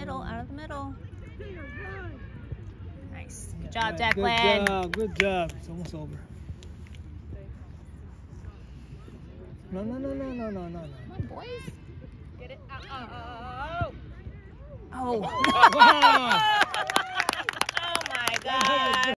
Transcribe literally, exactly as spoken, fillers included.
middle, out of the middle. Nice. Good job, Right, Declan. Good job, good job. It's almost over. No, no, no, no, no, no, no, no. Come on, boys. Get it. Oh. Oh.